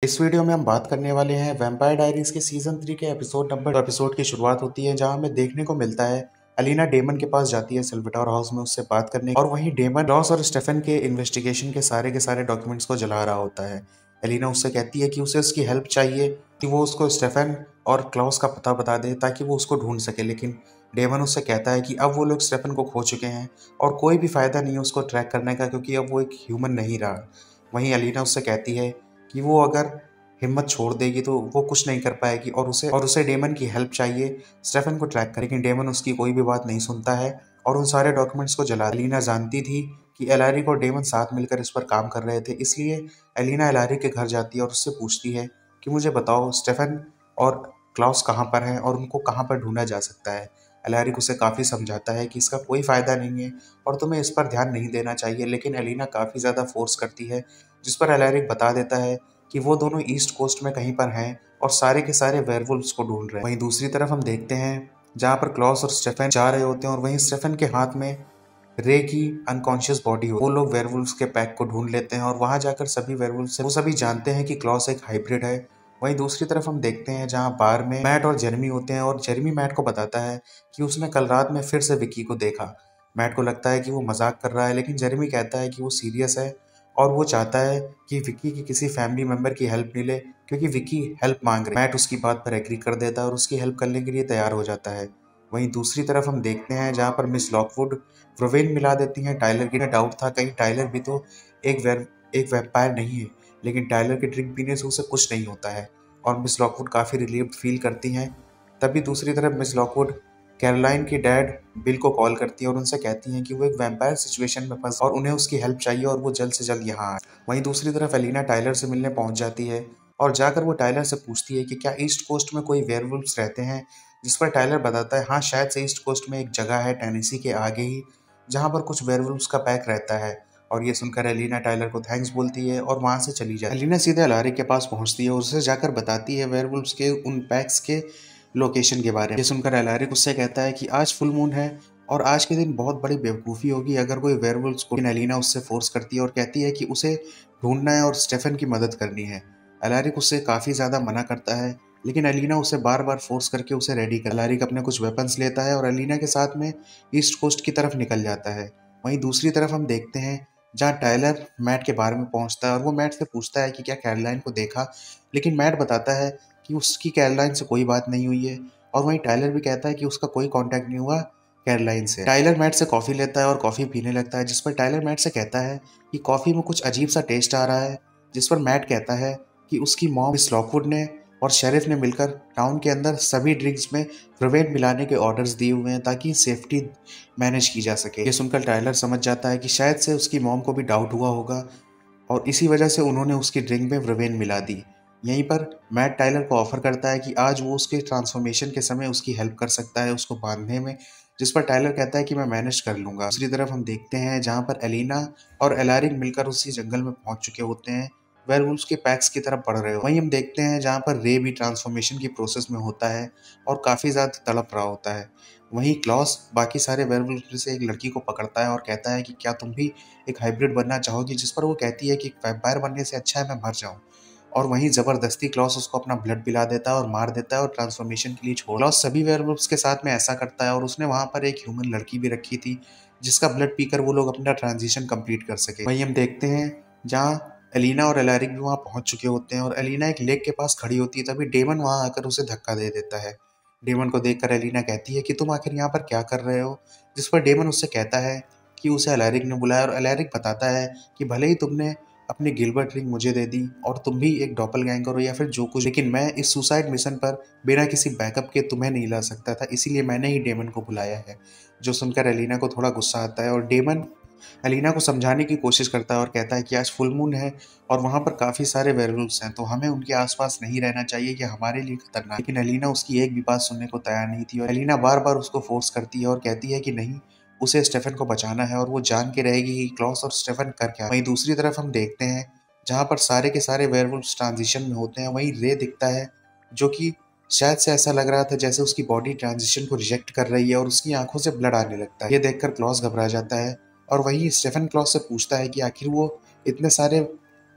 इस वीडियो में हम बात करने वाले हैं वैम्पायर डायरीज के सीजन 3 के एपिसोड की शुरुआत होती है, जहां हमें देखने को मिलता है अलीना डेमन के पास जाती है सिल्वेटोर हाउस में उससे बात करने, और वहीं डेमन रॉस और स्टेफन के इन्वेस्टिगेशन के सारे डॉक्यूमेंट्स को जला रहा होता है। अलीना उससे कहती है कि उसे उसकी हेल्प चाहिए कि वो उसको स्टेफन और क्लॉस का पता बता दे ताकि वो उसको ढूंढ सके, लेकिन डेमन उससे कहता है कि अब वो लोग स्टेफन को खो चुके हैं और कोई भी फायदा नहीं है उसको ट्रैक करने का, क्योंकि अब वो एक ह्यूमन नहीं रहा। वहीं अलीना उससे कहती है कि वो अगर हिम्मत छोड़ देगी तो वो कुछ नहीं कर पाएगी और उसे डेमन की हेल्प चाहिए स्टेफन को ट्रैक कर। लेकिन डेमन उसकी कोई भी बात नहीं सुनता है और उन सारे डॉक्यूमेंट्स को जला। एलिना जानती थी कि एलारिक और डेमन साथ मिलकर इस पर काम कर रहे थे, इसलिए एलिना एलारिक के घर जाती है और उससे पूछती है कि मुझे बताओ स्टेफन और क्लाउस कहाँ पर हैं और उनको कहाँ पर ढूंढा जा सकता है। एलारिक उसे काफ़ी समझाता है कि इसका कोई फ़ायदा नहीं है और तुम्हें इस पर ध्यान नहीं देना चाहिए, लेकिन एलिना काफ़ी ज़्यादा फोर्स करती है, जिस पर एलारिक बता देता है कि वो दोनों ईस्ट कोस्ट में कहीं पर हैं और सारे के सारे वेयरवुल्व्स को ढूंढ रहे हैं। वहीं दूसरी तरफ हम देखते हैं जहाँ पर क्लॉस और स्टेफन जा रहे होते हैं और वहीं स्टेफन के हाथ में रे की अनकॉन्शियस बॉडी हो। वो लोग वेयरवुल्व्स के पैक को ढूंढ लेते हैं और वहां जाकर सभी वेयरवुल्व्स वो सभी जानते हैं कि क्लॉस एक हाइब्रिड है। वहीं दूसरी तरफ हम देखते हैं जहां बार में मैट और जेरेमी होते हैं और जेरेमी मैट को बताता है कि उसने कल रात में फिर से विक्की को देखा। मैट को लगता है कि वो मजाक कर रहा है, लेकिन जेरेमी कहता है कि वो सीरियस है और वो चाहता है कि विक्की की किसी फैमिली मेंबर की हेल्प मिले, क्योंकि विक्की हेल्प मांग रही है। मैट उसकी बात पर एग्री कर देता है और उसकी हेल्प करने के लिए तैयार हो जाता है। वहीं दूसरी तरफ हम देखते हैं जहाँ पर मिस लॉकवुड प्रोवेन मिला देती हैं टाइलर की। डाउट था कहीं टाइलर भी तो एक वैम्पायर नहीं है, लेकिन टाइलर के ड्रिंक पीने से उसे कुछ नहीं होता है और मिस लॉकवुड काफ़ी रिलीव्ड फील करती हैं। तभी दूसरी तरफ मिस लॉकवुड कैरोलाइन की डैड बिल को कॉल करती है और उनसे कहती हैं कि वो एक वैम्पायर सिचुएशन में फंस और उन्हें उसकी हेल्प चाहिए और वो जल्द से जल्द यहाँ आए। वहीं दूसरी तरफ एलिना टाइलर से मिलने पहुंच जाती है और जाकर वो टाइलर से पूछती है कि क्या ईस्ट कोस्ट में कोई वेयरवुल्व्स रहते हैं, जिस पर टाइलर बताता है हाँ शायद से ईस्ट कोस्ट में एक जगह है टेनेसी के आगे ही जहाँ पर कुछ वेयरवुल्व्स का पैक रहता है। और ये सुनकर एलिना टाइलर को थैंक्स बोलती है और वहाँ से चली जाती है। एलिना सीधे अलारिक के पास पहुँचती है और उसे जाकर बताती है वेयरवुल्व्स के उन पैक्स के लोकेशन के बारे में। ये सुनकर एलारिक उससे कहता है कि आज फुल मून है और आज के दिन बहुत बड़ी बेवकूफ़ी होगी अगर कोई वेयरवुल्व्स को। एलिना उससे फोर्स करती है और कहती है कि उसे ढूंढना है और स्टेफन की मदद करनी है। एलारिक उससे काफ़ी ज़्यादा मना करता है, लेकिन एलिना उसे बार बार फोर्स करके उसे रेडी कर। एलारिक अपने कुछ वेपन्स लेता है और एलिना के साथ में ईस्ट कोस्ट की तरफ निकल जाता है। वहीं दूसरी तरफ हम देखते हैं जहाँ टाइलर मैट के बारे में पहुंचता है और वो मैट से पूछता है कि क्या कैरोलाइन को देखा, लेकिन मैट बताता है कि उसकी कैरोलाइन से कोई बात नहीं हुई है। और वहीं टाइलर भी कहता है कि उसका कोई कांटेक्ट नहीं हुआ कैरोलाइन से। टाइलर मैट से कॉफ़ी लेता है और कॉफ़ी पीने लगता है, जिस पर टाइलर मैट से कहता है कि कॉफ़ी में कुछ अजीब सा टेस्ट आ रहा है, जिस पर मैट कहता है कि उसकी मॉम मिस लॉकवुड ने और शेरिफ ने मिलकर टाउन के अंदर सभी ड्रिंक्स में प्रोवेन मिलाने के ऑर्डर्स दिए हुए हैं ताकि सेफ्टी मैनेज की जा सके। ये सुनकर टाइलर समझ जाता है कि शायद से उसकी मॉम को भी डाउट हुआ होगा और इसी वजह से उन्होंने उसकी ड्रिंक में प्रोवेन मिला दी। यहीं पर मैट टाइलर को ऑफर करता है कि आज वो उसके ट्रांसफॉर्मेशन के समय उसकी हेल्प कर सकता है उसको बांधने में, जिस पर टाइलर कहता है कि मैं मैनेज कर लूंगा। दूसरी तरफ हम देखते हैं जहाँ पर एलिना और एलारिक मिलकर उसी जंगल में पहुंच चुके होते हैं, वेयरवुल्व्स के पैक्स की तरफ बढ़ रहे हो। वहीं हम देखते हैं जहाँ पर रे भी ट्रांसफॉर्मेशन की प्रोसेस में होता है और काफ़ी ज़्यादा तड़प रहा होता है। वहीं क्लॉस बाकी सारे वेयरवुल्व्स में से एक लड़की को पकड़ता है और कहता है कि क्या तुम भी एक हाइब्रिड बनना चाहोगी, जिस पर वो कहती है कि वैम्पायर बनने से अच्छा है मैं मर जाऊं। और वहीं जबरदस्ती क्लॉस उसको अपना ब्लड पिला देता है और मार देता है और ट्रांसफॉर्मेशन के लिए छोड़। क्लॉस सभी वेयरवुल्व्स के साथ में ऐसा करता है और उसने वहां पर एक ह्यूमन लड़की भी रखी थी जिसका ब्लड पीकर वो लोग अपना ट्रांजिशन कंप्लीट कर सके। वहीं हम देखते हैं जहाँ एलिना और एलारिक भी वहां पहुंच चुके होते हैं और एलिना एक लेक के पास खड़ी होती है, तभी डेमन वहां आकर उसे धक्का दे देता है। डेमन को देखकर एलिना कहती है कि तुम आखिर यहाँ पर क्या कर रहे हो, जिस पर डेमन उससे कहता है कि उसे एलारिक ने बुलाया और एलारिक बताता है कि भले ही तुमने अपनी गिलबर्ट रिंग मुझे दे दी और तुम भी एक डॉपलगैंगर हो या फिर जो कुछ, लेकिन मैं इस सुसाइड मिशन पर बिना किसी बैकअप के तुम्हें नहीं ला सकता था, इसीलिए मैंने ही डेमन को बुलाया है। जो सुनकर एलिना को थोड़ा गुस्सा आता है और डेमन एलिना को समझाने की कोशिश करता है और कहता है कि आज फुल मून है और वहाँ पर काफ़ी सारे वेयरवुल्व्स हैं तो हमें उनके आसपास नहीं रहना चाहिए, कि हमारे लिए खतरनाक। लेकिन एलिना उसकी एक भी बात सुनने को तैयार नहीं थी और एलिना बार बार उसको फोर्स करती है और कहती है कि नहीं, उसे स्टेफन को बचाना है और वो जान के रहेगी कि क्लॉस और स्टेफन कर क्या। वहीं दूसरी तरफ हम देखते हैं जहाँ पर सारे के सारे वेयरवुल्व्स ट्रांजिशन में होते हैं, वहीं रे दिखता है जो कि शायद से ऐसा लग रहा था जैसे उसकी बॉडी ट्रांजिशन को रिजेक्ट कर रही है और उसकी आंखों से ब्लड आने लगता है। ये देखकर क्लॉस घबरा जाता है और वही स्टेफन क्लॉस से पूछता है कि आखिर वो इतने सारे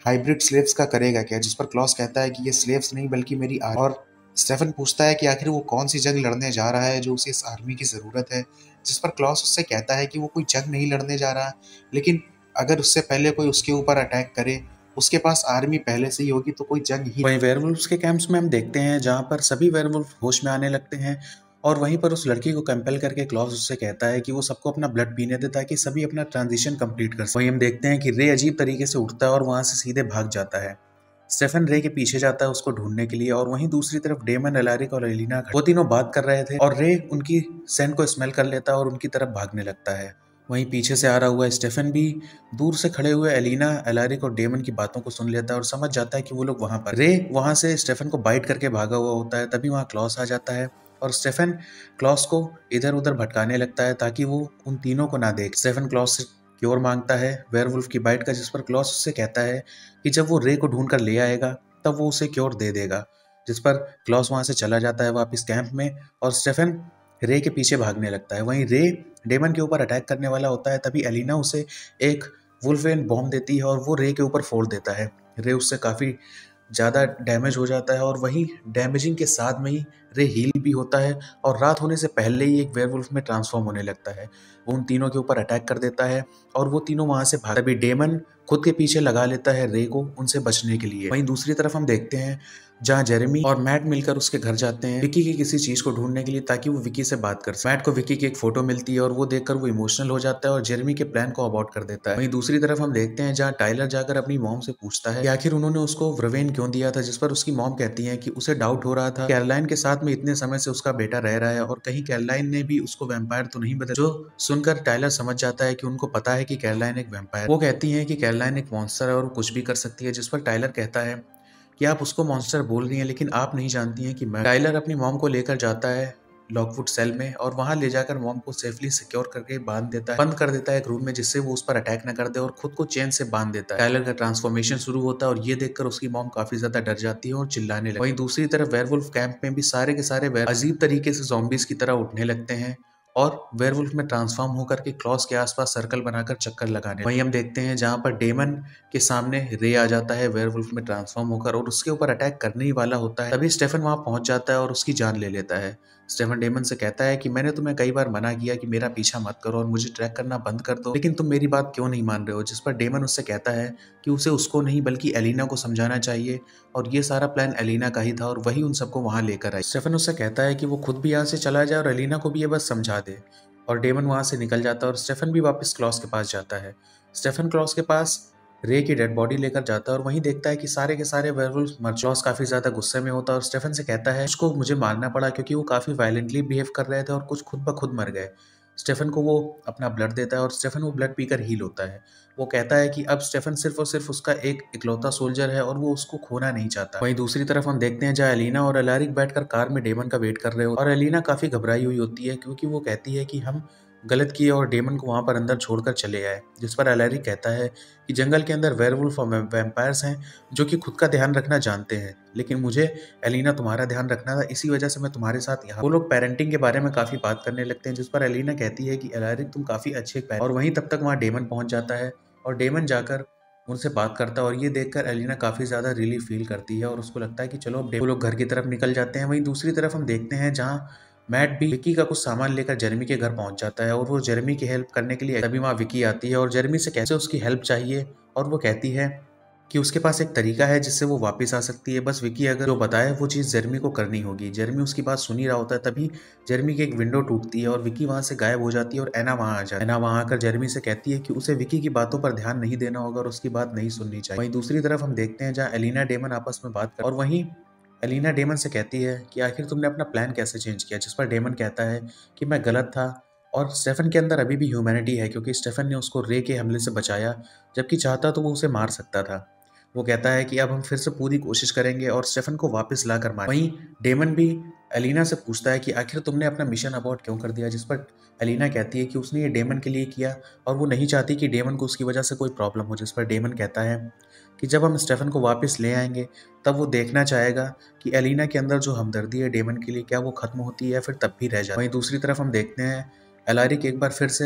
हाइब्रिड स्लेव्स का करेगा क्या, जिस पर क्लॉस कहता है कि ये स्लेव्स नहीं बल्कि मेरी आर्मी। और स्टेफन पूछता है कि आखिर वो कौन सी जंग लड़ने जा रहा है जो उसे इस आर्मी की ज़रूरत है, जिस पर क्लॉस उससे कहता है कि वो कोई जंग नहीं लड़ने जा रहा, लेकिन अगर उससे पहले कोई उसके ऊपर अटैक करे, उसके पास आर्मी पहले से ही होगी तो कोई जंग ही। वहीं वेयरवुल्व्स के कैंप्स में हम देखते हैं जहाँ पर सभी वेयरवुल्फ होश में आने लगते हैं और वहीं पर उस लड़की को कंपेल करके क्लॉस उससे कहता है कि वो सबको अपना ब्लड पीने दे ताकि सभी अपना ट्रांजिशन कंप्लीट कर सकें। वहीं हम देखते हैं कि रे अजीब तरीके से उठता है और वहां से सीधे भाग जाता है। स्टेफन रे के पीछे जाता है उसको ढूंढने के लिए और वहीं दूसरी तरफ डेमन, एलारिक और एलिना वो तीनों बात कर रहे थे और रे उनकी सेंट को स्मेल कर लेता है और उनकी तरफ भागने लगता है। वहीं पीछे से आ रहा हुआ स्टेफन भी दूर से खड़े हुए एलिना, एलारिक और डेमन की बातों को सुन लेता है और समझ जाता है कि वो लोग वहां पर। रे वहां से स्टेफन को बाइट करके भागा हुआ होता है, तभी वहां क्लॉस आ जाता है और स्टेफन क्लॉस को इधर उधर भटकाने लगता है ताकि वो उन तीनों को ना देख। स्टेफन क्लॉस से क्योर मांगता है वेयरवुल्फ की बाइट का, जिस पर क्लॉस उससे कहता है कि जब वो रे को ढूंढ कर ले आएगा तब वो उसे क्योर दे देगा, जिस पर क्लॉस वहां से चला जाता है वापस कैंप में और स्टेफन रे के पीछे भागने लगता है। वहीं रे डेमन के ऊपर अटैक करने वाला होता है, तभी एलिना उसे एक वुल्फरेन बॉम्ब देती है और वो रे के ऊपर फोड़ देता है। रे उससे काफ़ी ज़्यादा डैमेज हो जाता है और वहीं डैमेजिंग के साथ में ही रे हील भी होता है और रात होने से पहले ही एक वेयरवुल्फ में ट्रांसफॉर्म होने लगता है। वो उन तीनों के ऊपर अटैक कर देता है और वो तीनों वहां से भाग। तभी डेमन खुद के पीछे लगा लेता है रे को उनसे बचने के लिए। वहीं दूसरी तरफ हम देखते हैं जहाँ जेरेमी और मैट मिलकर उसके घर जाते हैं विकी की किसी चीज को ढूंढने के लिए ताकि वो विकी से बात कर सके। मैट को विकी की एक फोटो मिलती है और वो देखकर वो इमोशनल हो जाता है और जेरेमी के प्लान को अबॉर्ट कर देता है। वहीं दूसरी तरफ हम देखते हैं जहाँ टाइलर जाकर अपनी मॉम से पूछता है कि आखिर उन्होंने उसको व्रवेन क्यों दिया था, जिस पर उसकी मॉम कहती है कि उसे डाउट हो रहा था कैरोलाइन के साथ में इतने समय से उसका बेटा रह रहा है और कहीं कैरोलाइन ने भी उसको वैम्पायर तो नहीं बदला। जो सुनकर टाइलर समझ जाता है कि उनको पता है कि कैरोलाइन एक वैम्पायर। वो कहती है कि कैरोलाइन एक मॉन्स्टर है और वो कुछ भी कर सकती है, जिस पर टाइलर कहता है कि आप उसको मॉन्स्टर बोल रही हैं लेकिन आप नहीं जानती हैं कि मैं। टाइलर अपनी मॉम को लेकर जाता है लॉकवुड सेल में और वहां ले जाकर मॉम को सेफली सिक्योर करके बंद कर देता है एक रूम में, जिससे वो उस पर अटैक न कर दे और खुद को चेन से बांध देता है। टाइलर का ट्रांसफॉर्मेशन शुरू होता है और ये देखकर उसकी मॉम काफी ज्यादा डर जाती है और चिल्लाने लगती है। वहीं दूसरी तरफ वेयरवुल्फ कैंप में भी सारे के सारे अजीब तरीके से ज़ॉम्बीज की तरह उठने लगते हैं और वेयरवुल्फ में ट्रांसफॉर्म होकर के क्लॉस के आसपास सर्कल बनाकर चक्कर लगाने। वहीं हम देखते हैं जहां पर डेमन के सामने रे आ जाता है वेयरवुल्फ में ट्रांसफॉर्म होकर और उसके ऊपर अटैक करने ही वाला होता है, तभी स्टेफन वहां पहुंच जाता है और उसकी जान ले लेता है। स्टेफन डेमन से कहता है कि मैंने तुम्हें कई बार मना किया कि मेरा पीछा मत करो और मुझे ट्रैक करना बंद कर दो, लेकिन तुम मेरी बात क्यों नहीं मान रहे हो, जिस पर डेमन उससे कहता है कि उसे उसको नहीं बल्कि एलिना को समझाना चाहिए और ये सारा प्लान एलिना का ही था और वही उन सबको वहां लेकर आई। स्टेफन उससे कहता है कि वो खुद भी यहाँ से चला जाए और एलिना को भी ये बस समझा दे और डेमन वहां से निकल जाता है और स्टेफन भी वापस क्लॉस के पास जाता है। स्टेफन क्लॉस के पास रे की डेड बॉडी लेकर जाता है और वहीं देखता है कि सारे के सारे वेयरवुल्फ मर। क्लॉस काफी ज्यादा गुस्से में होता है और स्टेफन से कहता है उसको मुझे मारना पड़ा क्योंकि वो काफी वायलेंटली बिहेव कर रहे थे और कुछ खुद ब खुद मर गए। स्टेफन को वो अपना ब्लड देता है और स्टेफन वो ब्लड पीकर हील होता है। वो कहता है कि अब स्टेफन सिर्फ और सिर्फ उसका एक इकलौता सोल्जर है और वो उसको खोना नहीं चाहता। वहीं दूसरी तरफ हम देखते हैं जहाँ एलिना और एलारिक बैठकर कार में डेमन का वेट कर रहे हो और एलिना काफी घबराई हुई होती है क्योंकि वो कहती है कि हम गलत किए और डेमन को वहां पर अंदर छोड़कर चले आए, जिस पर एलारिक कहता है कि जंगल के अंदर वेयरवुल्फ और वैम्पायर्स हैं जो कि खुद का ध्यान रखना जानते हैं, लेकिन मुझे एलिना तुम्हारा ध्यान रखना था, इसी वजह से मैं तुम्हारे साथ यहाँ। वो लोग पेरेंटिंग के बारे में काफी बात करने लगते हैं, जिस पर एलिना कहती है कि एलारिक तुम काफी अच्छे और वहीं तब तक वहाँ डेमन पहुंच जाता है और डेमन जाकर उनसे बात करता है और ये देखकर एलिना काफी ज्यादा रिलीफ फील करती है और उसको लगता है कि चलो अब वो लोग घर की तरफ निकल जाते हैं। वहीं दूसरी तरफ हम देखते हैं जहाँ मैट भी विकी का कुछ सामान लेकर जेरेमी के घर पहुंच जाता है और वो जेरेमी की हेल्प करने के लिए, तभी वहाँ विकी आती है और जेरेमी से कैसे उसकी हेल्प चाहिए और वो कहती है कि उसके पास एक तरीका है जिससे वो वापस आ सकती है, बस विकी अगर जो बताए वो चीज़ जेरेमी को करनी होगी। जेरेमी उसकी बात सुन ही रहा होता है, तभी जेरेमी की एक विंडो टूटती है और विकी वहां से गायब हो जाती है और एना वहां आ जाती है। एना वहां आकर जेरेमी से कहती है कि उसे विकी की बातों पर ध्यान नहीं देना होगा और उसकी बात नहीं सुननी चाहिए। वहीं दूसरी तरफ हम देखते हैं जहाँ एलिना डेमन आपस में बात कर और वहीं एलिना डेमन से कहती है कि आखिर तुमने अपना प्लान कैसे चेंज किया, जिस पर डेमन कहता है कि मैं गलत था और स्टेफन के अंदर अभी भी ह्यूमैनिटी है क्योंकि स्टेफन ने उसको रे के हमले से बचाया, जबकि चाहता तो वो उसे मार सकता था। वो कहता है कि अब हम फिर से पूरी कोशिश करेंगे और स्टेफन को वापस ला कर मारें। वहीं डेमन भी एलिना से पूछता है कि आखिर तुमने अपना मिशन अबॉर्ट क्यों कर दिया, जिस पर एलिना कहती है कि उसने ये डेमन के लिए किया और वो नहीं चाहती कि डेमन को उसकी वजह से कोई प्रॉब्लम हो, जिस पर डेमन कहता है कि जब हम स्टेफन को वापस ले आएंगे तब वो देखना चाहेगा कि एलिना के अंदर जो हमदर्दी है डेमन के लिए क्या वो खत्म होती है या फिर तब भी रह जाती है। वहीं दूसरी तरफ हम देखते हैं एलारिक एक बार फिर से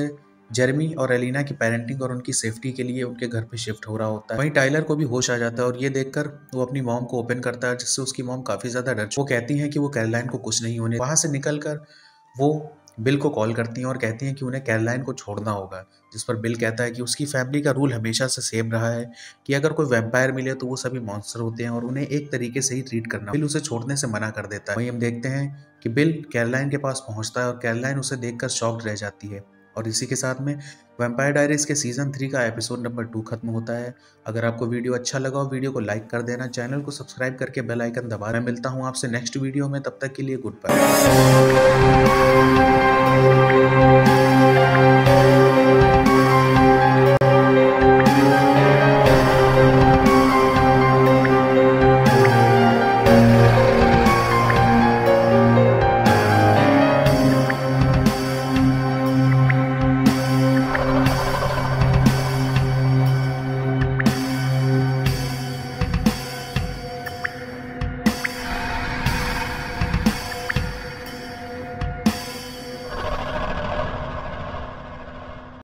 जेरेमी और एलिना की पेरेंटिंग और उनकी सेफ्टी के लिए उनके घर पे शिफ्ट हो रहा होता है। वहीं टाइलर को भी होश आ जाता है और ये देखकर वो अपनी मॉम को ओपन करता है, जिससे उसकी मॉम काफी ज्यादा डर वो कहती हैं कि वो कैरोलाइन को कुछ नहीं होने। वहां से निकलकर वो बिल को कॉल करती हैं और कहती हैं कि उन्हें कैरोलाइन को छोड़ना होगा, जिस पर बिल कहता है कि उसकी फैमिली का रूल हमेशा से सेम रहा है कि अगर कोई वैम्पायर मिले तो वो सभी मॉन्स्टर होते हैं और उन्हें एक तरीके से ही ट्रीट करना। बिल उसे छोड़ने से मना कर देता है। वहीं हम देखते हैं कि बिल कैरोलाइन के पास पहुंचता है और कैरोलाइन उसे देखकर शॉक्ड रह जाती है। और इसी के साथ में वैम्पायर डायरीज के सीजन 3 का एपिसोड नंबर 2 खत्म होता है। अगर आपको वीडियो अच्छा लगा हो, वीडियो को लाइक कर देना, चैनल को सब्सक्राइब करके बेल आइकन दबा। मैं मिलता हूँ आपसे नेक्स्ट वीडियो में, तब तक के लिए गुड बाय।